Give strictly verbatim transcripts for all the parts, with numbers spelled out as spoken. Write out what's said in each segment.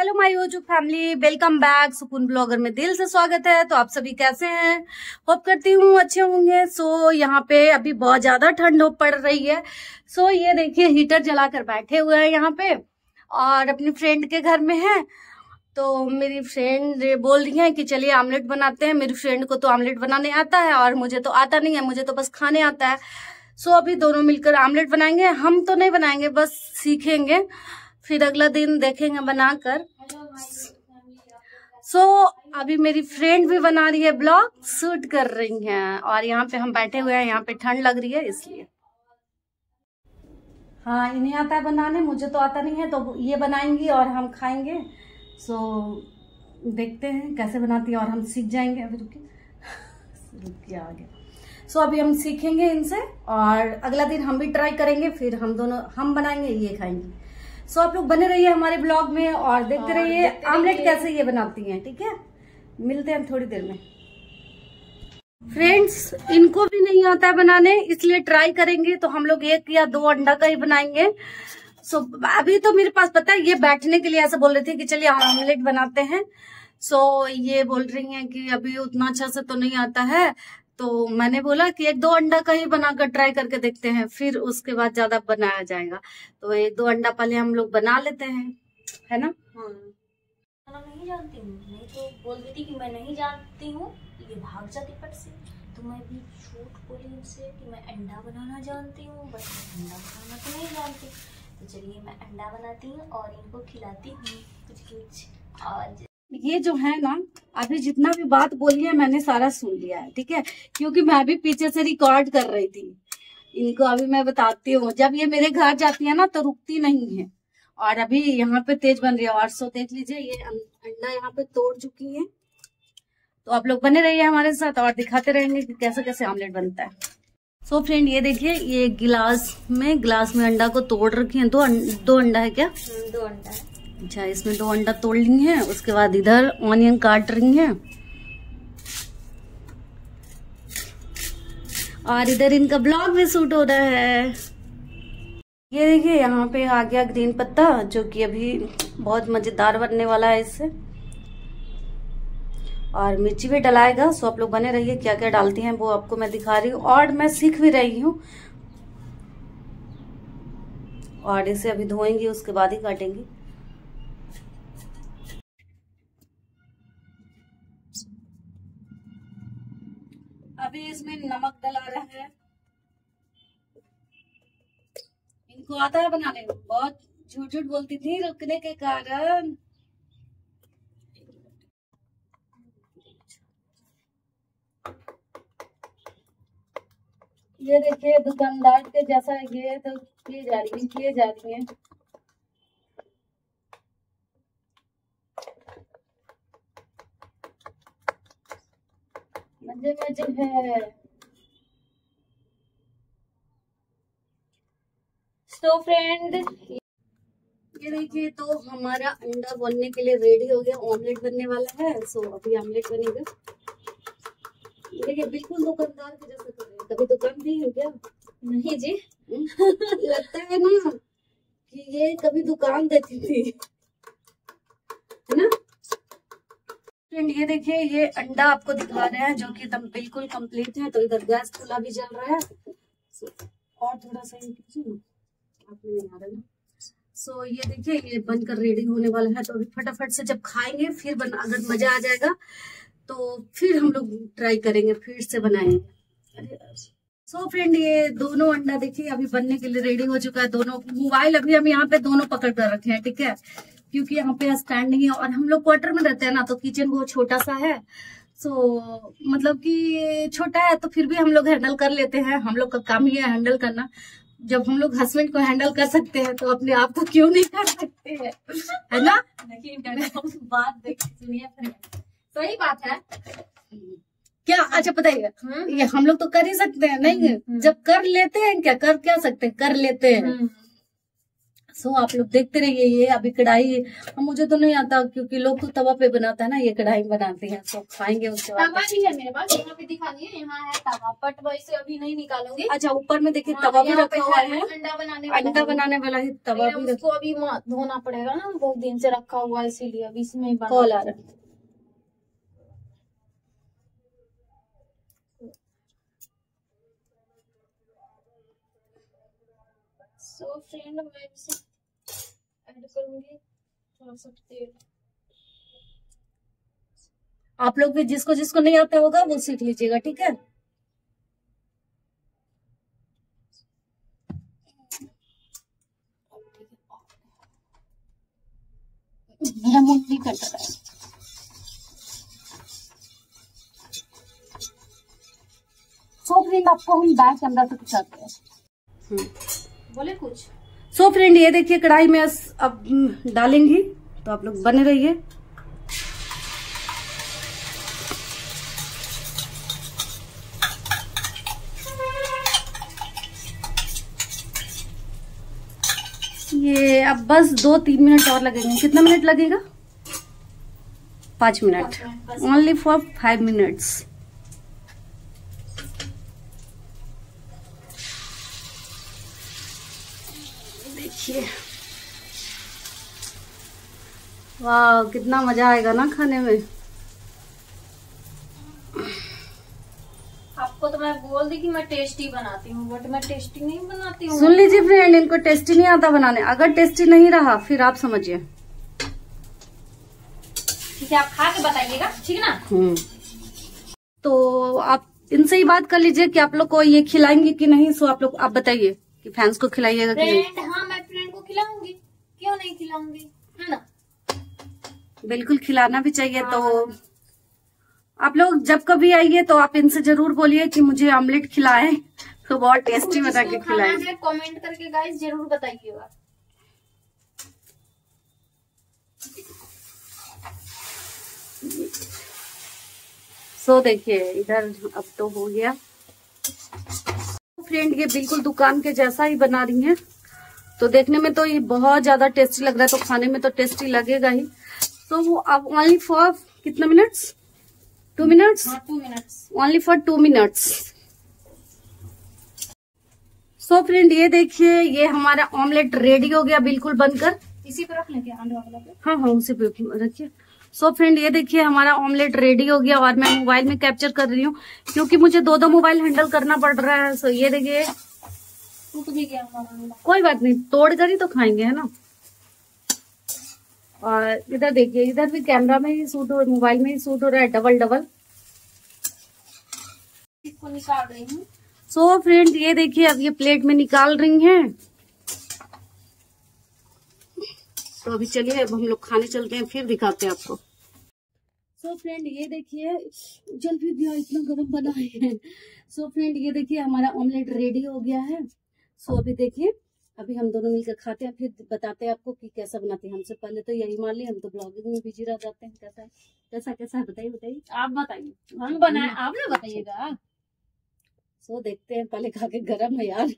Hello my YouTube family, welcome back. Sukoon blogger में दिल से स्वागत है। तो आप सभी कैसे हैं? होप करती हूँ अच्छे होंगे। सो यहाँ पे अभी बहुत ज्यादा ठंड पड़ रही है। सो ये देखिए हीटर जलाकर बैठे हुए हैं यहाँ पे और अपनी फ्रेंड के घर में है। तो मेरी फ्रेंड बोल रही है कि चलिए आमलेट बनाते हैं। मेरी फ्रेंड को तो आमलेट बनाने आता है और मुझे तो आता नहीं है, मुझे तो बस खाने आता है। सो अभी दोनों मिलकर आमलेट बनाएंगे। हम तो नहीं बनाएंगे, बस सीखेंगे, फिर अगला दिन देखेंगे बनाकर। सो so, अभी मेरी फ्रेंड भी बना रही है, ब्लॉग शूट कर रही हैं और यहाँ पे हम बैठे हुए हैं। यहाँ पे ठंड लग रही है इसलिए। हाँ, इन्हें आता है बनाने, मुझे तो आता नहीं है। तो ये बनाएंगी और हम खाएंगे। सो so, देखते हैं कैसे बनाती है और हम सीख जाएंगे। अभी रुकिए रुकिए आगे। सो so, अभी हम सीखेंगे इनसे और अगला दिन हम भी ट्राई करेंगे, फिर हम दोनों हम बनाएंगे, ये खाएंगे। सो so, आप लोग बने रहिए हमारे ब्लॉग में और देखते रहिए आमलेट कैसे ये बनाती हैं। ठीक है, मिलते हैं थोड़ी देर में। फ्रेंड्स, इनको भी नहीं आता है बनाने, इसलिए ट्राई करेंगे। तो हम लोग एक या दो अंडा का ही बनाएंगे। सो so, अभी तो मेरे पास पता है, ये बैठने के लिए ऐसा बोल रही थी कि चलिए आमलेट बनाते हैं। सो so, ये बोल रही हैं कि अभी उतना अच्छा से तो नहीं आता है। तो मैंने बोला कि एक दो अंडा का ही बनाकर ट्राई करके देखते हैं, फिर उसके बाद ज्यादा बनाया जाएगा। तो एक दो अंडा पहले हम लोग बना लेते हैं, है ना? हाँ, नहीं जानती हूँ। नहीं तो बोल देती कि मैं नहीं जानती हूँ, ये भाग जाती फट से। तो मैं भी झूठ बोली उनसे कि मैं अंडा बनाना जानती हूँ, बस अंडा बनाना तो नहीं जानती। तो चलिए मैं अंडा बनाती हूँ और इनको खिलाती हूँ कुछ कुछ। आज ये जो है ना, अभी जितना भी बात बोली है मैंने सारा सुन लिया है, ठीक है? क्योंकि मैं भी पीछे से रिकॉर्ड कर रही थी इनको। अभी मैं बताती हूँ, जब ये मेरे घर जाती है ना तो रुकती नहीं है। और अभी यहाँ पे तेज बन रही है। और सो देख लीजिए, ये अंडा यहाँ पे तोड़ चुकी है। तो आप लोग बने रहिए हमारे साथ और दिखाते रहेंगे कि कैसे कैसे आमलेट बनता है। सो so फ्रेंड, ये देखिए, ये गिलास में गिलास में अंडा को तोड़ रखी है। दो दो अंडा है क्या? दो अंडा है। अच्छा, इसमें दो अंडा तोड़ ली हैं। उसके बाद इधर ऑनियन काट रही हैं और इधर इनका ब्लॉग भी शूट हो रहा है। ये देखिए, यहाँ पे आ गया ग्रीन पत्ता, जो कि अभी बहुत मजेदार बनने वाला है इससे। और मिर्ची भी डलाएगा। सो आप लोग बने रहिए, क्या क्या डालती हैं वो आपको मैं दिखा रही हूँ और मैं सीख भी रही हूँ। और इसे अभी धोएंगे, उसके बाद ही काटेंगे। अभी इसमें नमक डला रहा है। इनको आता है बनाने, बहुत झूठ झूठ बोलती थी रुकने के कारण। ये देखिए, दुकानदार के जैसा ये तो किए जा रही है किए जा रही है मजे मजे है। तो फ्रेंड, ये देखिए, तो हमारा अंडा बनने के लिए रेडी हो गया। ऑमलेट बनने वाला है। सो अभी ऑमलेट बनेगा। देखिए, बिल्कुल दुकानदार के जैसा कर रहे हैं। कभी दुकान नहीं है क्या? नहीं जी। लगता है ना कि ये कभी दुकान देती थी, है ना? फ्रेंड, ये देखिए, ये अंडा आपको दिखा रहे हैं जो कि एकदम बिल्कुल कंप्लीट है। तो इधर गैस चूल्हा भी जल रहा है। और थोड़ा सा आपने नहीं आ रहा ना। सो so, ये देखिए, ये बनकर रेडी होने वाला है। तो अभी फटाफट से जब खाएंगे, फिर बन, अगर मजा आ जाएगा तो फिर हम लोग ट्राई करेंगे, फिर से बनाएंगे। सो so, फ्रेंड, ये दोनों अंडा देखिए अभी बनने के लिए रेडी हो चुका है। दोनों मोबाइल अभी हम यहाँ पे दोनों पकड़ कर रखे हैं, ठीक है? क्योंकि यहाँ पे स्टैंड नहीं है और हम लोग क्वार्टर में रहते हैं ना, तो किचन बहुत छोटा सा है। सो so, मतलब कि छोटा है तो फिर भी हम लोग हैंडल कर लेते हैं। हम लोग का काम ही है हैंडल करना। जब हम लोग हस्बैंड को हैंडल कर सकते हैं तो अपने आप को क्यों नहीं कर सकते हैं, है ना? नहीं, बात देखिए, सुनिए, सही बात है क्या? अच्छा, बताइए, ये हम लोग तो कर ही सकते हैं नहीं? जब कर लेते हैं, क्या कर क्या सकते हैं, कर लेते हैं। सो so, आप लोग देखते रहिए। ये अभी कढ़ाई, मुझे तो नहीं आता क्योंकि लोग तो तवा पे बनाता है ना, ये कढ़ाई बनाते हैं। तो खाएंगे उसके बाद। तवा भी है मेरे पास, यहाँ पे दिखानी है, यहाँ है तवा, बट वैसे अभी नहीं निकालूंगी। अच्छा, ऊपर में देखिए तवा भी रखा हुआ है, अंडा बनाने अंडा बनाने वाला है तवा भी। उसको अभी धोना पड़ेगा ना, बहुत दिन से रखा हुआ है, इसीलिए अभी इसमें कॉल आ रहा है। सो फ्रेंड मैं इसे ऐड करूंगी थोड़ा सा तेल। आप लोग भी जिसको जिसको नहीं आता होगा वो सीख लीजिएगा, ठीक है। मेरा मुंह नहीं कट रहा है। सो फ्रेंड आपको हम बैक कैमरा से दिखाते हैं। बोले कुछ। सो फ्रेंड ये देखिए कढ़ाई में अब डालेंगी, तो आप लोग बने रहिए। ये अब बस दो तीन मिनट और लगेंगे। कितना मिनट लगेगा? पांच minute, only for five minutes. देखिए, वाह कितना मजा आएगा ना खाने में। आपको तो मैं बोल दी कि मैं टेस्टी बनाती हूँ, बट मैं टेस्टी नहीं बनाती हूँ। सुन लीजिए फ्रेंड, इनको टेस्टी नहीं आता बनाने। अगर टेस्टी नहीं रहा फिर आप समझिए। ठीक है, आप खा के बताइएगा, ठीक है ना। हम्म तो आप इनसे ही बात कर लीजिए कि आप लोग को ये खिलाएंगे कि नहीं। सो आप लोग आप बताइए कि फैंस को खिलाइएगा कि नहीं। हाँ, मैं फ्रेंड को खिलाऊंगी, क्यों नहीं खिलाऊंगी, है ना। बिल्कुल खिलाना भी चाहिए। हाँ। तो आप लोग जब कभी आइए तो आप इनसे जरूर बोलिए कि मुझे ऑमलेट खिलाएं, तो बहुत टेस्टी बना के खिलाएंगे। कमेंट करके गाइस जरूर बताइएगा। सो देखिए इधर अब तो हो गया। फ्रेंड ये बिल्कुल दुकान के जैसा ही बना रही हैं, तो देखने में तो ये बहुत ज्यादा टेस्टी लग रहा है, तो खाने में तो टेस्टी लगेगा ही। तो वो अब ओनली फॉर कितना minutes? Two minutes two minutes only for two minutes. So friend ये देखिए, ये हमारा ऑमलेट रेडी हो गया बिल्कुल बनकर। इसी पे रख लेंगे अंडा वाला पे। हाँ हाँ उसी पे रखिए। सो फ्रेंड ये देखिए हमारा ऑमलेट रेडी हो गया, और मैं मोबाइल में कैप्चर कर रही हूँ क्योंकि मुझे दो दो मोबाइल हैंडल करना पड़ रहा है। सो ये देखिए, टूट भी गया हमारा। कोई बात नहीं, तोड़ कर ही तो खाएंगे, है ना। और इधर देखिए, इधर भी कैमरा में ही शूट हो, मोबाइल में ही शूट हो रहा है, डबल डबल। इसको निकाल रही हूँ। सो फ्रेंड ये देखिए, अब ये प्लेट में निकाल रही हैं। तो अभी चलिए अब हम लोग खाने चलते हैं, फिर दिखाते हैं आपको। सो फ्रेंड ये देखिए, जल भी दिया, इतना गर्म बना है। सो फ्रेंड ये देखिए हमारा ऑमलेट रेडी हो गया है। सो अभी देखिए, अभी हम दोनों मिलकर खाते हैं, फिर बताते हैं आपको कि कैसा बनाते हैं। हमसे पहले तो यही मान ली, हम तो ब्लॉगिंग में बिजी रह जाते हैं। कैसा है कैसा कैसा है बताइए बताइए। आप बताइए, हम बनाए आप ना बताइएगा। सो देखते हैं, पहले खा के गरम है यार।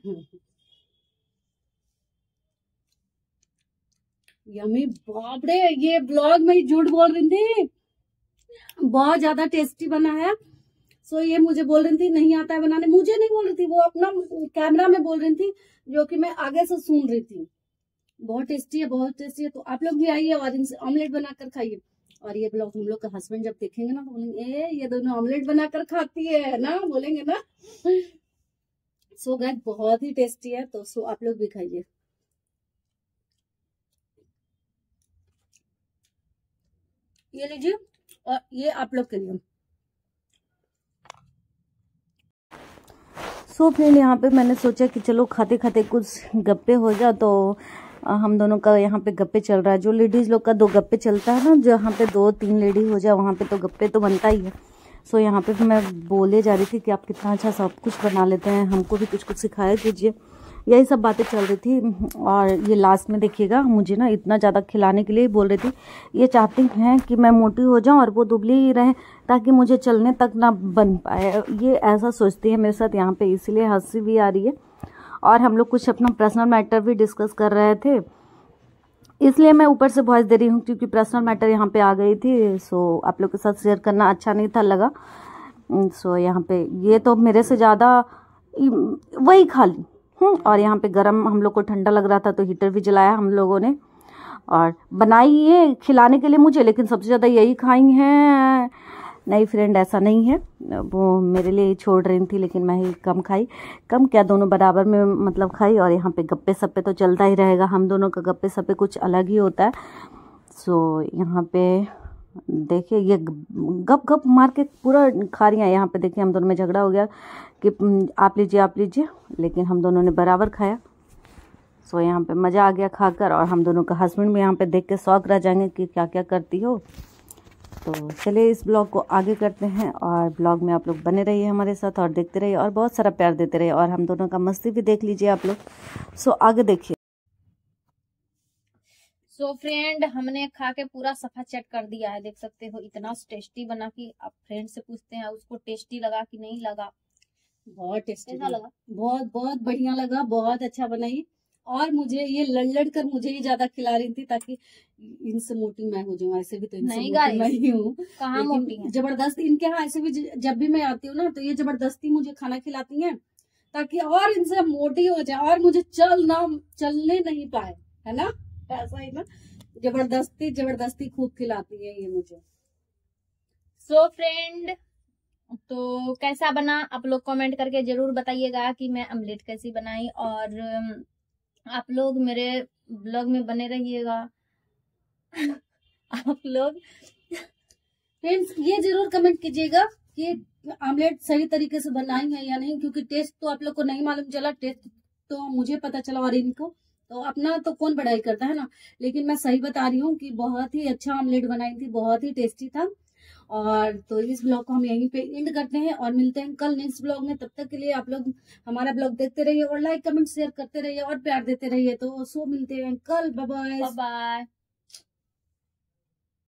यमी, बाप रे, ये ब्लॉग में झूठ बोल रही थी, बहुत ज्यादा टेस्टी बना है। सो ये मुझे बोल रही थी नहीं आता है बनाने, मुझे नहीं बोल रही थी, वो अपना कैमरा में बोल रही थी, जो कि मैं आगे से सुन रही थी। बहुत टेस्टी है, बहुत टेस्टी है। तो आप लोग भी आइए और इनसे ऑमलेट बनाकर खाइए। और ये ब्लॉग हम लोग का हस्बैंड जब देखेंगे ना तो बोलेंगे ए ये दोनों ऑमलेट बनाकर खाती है ना, बोलेंगे ना। सो गाइस बहुत ही टेस्टी है, तो सो आप लोग भी खाइए। ये लीजिए, और ये आप लोग के लिए। सो फ्रेंड यहाँ पे मैंने सोचा कि चलो खाते खाते कुछ गप्पे हो जाए, तो हम दोनों का यहाँ पे गप्पे चल रहा है। जो लेडीज लोग का दो गप्पे चलता है ना, जहाँ पे दो तीन लेडी हो जाए वहाँ पे तो गप्पे तो बनता ही है। सो यहाँ पे मैं बोले जा रही थी कि आप कितना अच्छा सब कुछ बना लेते हैं, हमको भी कुछ कुछ सिखाया कीजिए, यही सब बातें चल रही थी। और ये लास्ट में देखिएगा, मुझे ना इतना ज़्यादा खिलाने के लिए बोल रही थी। ये चाहती हैं कि मैं मोटी हो जाऊं और वो दुबली ही रहे, ताकि मुझे चलने तक ना बन पाए। ये ऐसा सोचती है मेरे साथ यहाँ पे, इसीलिए हंसी भी आ रही है। और हम लोग कुछ अपना पर्सनल मैटर भी डिस्कस कर रहे थे। इसलिए मैं ऊपर से वॉइस दे रही हूँ क्योंकि पर्सनल मैटर यहाँ पे आ गई थी। सो आप लोग के साथ शेयर करना अच्छा नहीं था लगा। सो यहाँ पे ये तो मेरे से ज़्यादा वही खा ली हूँ। और यहाँ पे गरम, हम लोग को ठंडा लग रहा था तो हीटर भी जलाया हम लोगों ने और बनाई ये खिलाने के लिए मुझे, लेकिन सबसे ज़्यादा यही खाई हैं। नहीं फ्रेंड, ऐसा नहीं है, वो मेरे लिए छोड़ रही थी लेकिन मैं ही कम खाई। कम क्या, दोनों बराबर में मतलब खाई। और यहाँ पे गप्पे सप्पे तो चलता ही रहेगा, हम दोनों का गप्पे सप्पे कुछ अलग ही होता है। सो यहाँ पे देखिए ये गप गप मार के पूरा खा रही हैं। यहाँ पे देखिए हम दोनों में झगड़ा हो गया कि आप लीजिए आप लीजिए, लेकिन हम दोनों ने बराबर खाया। सो यहाँ पे मज़ा आ गया खाकर। और हम दोनों का हस्बैंड भी यहाँ पे देख के शौक रह जाएंगे कि क्या क्या करती हो। तो चलिए इस ब्लॉग को आगे करते हैं और ब्लॉग में आप लोग बने रहिए हमारे साथ और देखते रहिए और बहुत सारा प्यार देते रहिए। और हम दोनों का मस्ती भी देख लीजिए आप लोग। सो आगे देखिए। सो so फ्रेंड, हमने खा के पूरा सफा चट कर दिया है, देख सकते हो। इतना टेस्टी बना कि आप फ्रेंड से पूछते हैं उसको टेस्टी लगा कि नहीं लगा। बहुत टेस्टी लगा, बहुत बहुत बढ़िया लगा, बहुत अच्छा बनाई। और मुझे ये लड़ लड़ कर मुझे ही ज्यादा खिला रही थी ताकि इनसे मोटी मैं हो जाऊँ। ऐसे भी तो इनसे नहीं मोटी मैं ही हूँ, कहाँ मोटी है। जबरदस्ती इनके यहाँ ऐसे भी जब भी मैं आती हूँ ना तो ये जबरदस्ती मुझे खाना खिलाती हैं ताकि और इनसे मोटी हो जाए और मुझे चल ना चलने नहीं पाए, है ना। ऐसा ही ना, जबरदस्ती जबरदस्ती खूब खिलाती है ये मुझे। सो so फ्रेंड, तो कैसा बना आप लोग कमेंट करके जरूर बताइएगा कि मैं ऑमलेट कैसी बनाई। और आप लोग मेरे ब्लॉग में बने रहिएगा। आप लोग फ्रेंड्स ये जरूर कमेंट कीजिएगा कि ऑमलेट सही तरीके से बनाई है या नहीं, क्योंकि टेस्ट तो आप लोग को नहीं मालूम चला, टेस्ट तो मुझे पता चला और इनको तो अपना तो कौन बढ़ाई करता है ना। लेकिन मैं सही बता रही हूँ कि बहुत ही अच्छा ऑमलेट बनाई थी, बहुत ही टेस्टी था। और तो इस ब्लॉग को हम यहीं पे एंड करते हैं और मिलते हैं कल नेक्स्ट ब्लॉग में। तब तक के लिए आप लोग हमारा ब्लॉग देखते रहिए और लाइक कमेंट शेयर करते रहिए और प्यार देते रहिए। तो सो मिलते हैं कल, बाय बाय। बाय।